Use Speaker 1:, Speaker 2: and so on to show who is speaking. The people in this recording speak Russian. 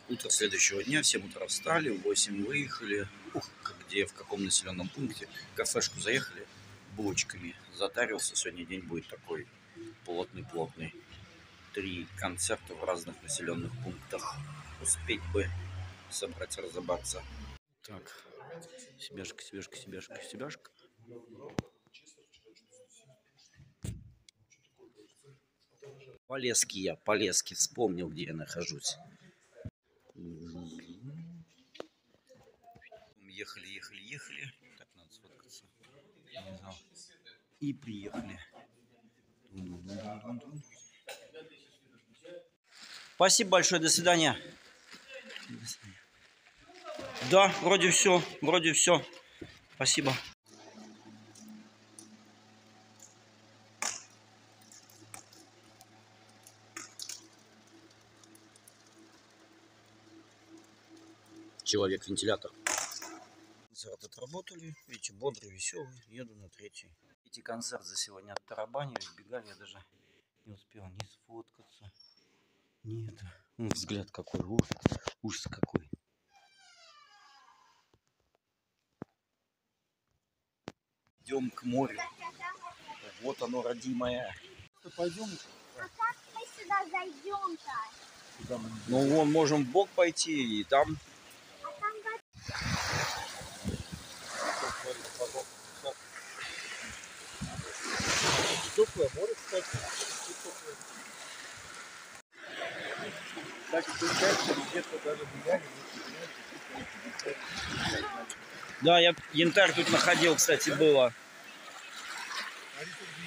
Speaker 1: Утро следующего дня, в 7 утра встали, в 8 выехали. Где, в каком населенном пункте. В кафешку заехали, булочками затарился. Сегодня день будет такой плотный. 3 концерта в разных населенных пунктах. Успеть бы собрать, разобраться. Так, себяшка. Полесский, вспомнил, где я нахожусь. Ехали. Так, надо сфоткаться. И приехали. Спасибо большое, до свидания. Да, вроде все. Спасибо. Человек-вентилятор. Концерт отработали. Видите, бодрый, веселый. Еду на 3-й. Эти концерт за сегодня оттарабанили. Бегали, я даже не успел ни сфоткаться. Нет. Взгляд какой. Ужас какой. Идем к морю. Вот оно, родимое. Пойдем.
Speaker 2: А как мы сюда зайдем-то?
Speaker 1: Ну, вон, можем в бок пойти и там.
Speaker 2: А там
Speaker 3: теплое море, кстати. Кстати, получается, где-то даже гуляли.
Speaker 1: Да, я янтарь тут находил, кстати, было.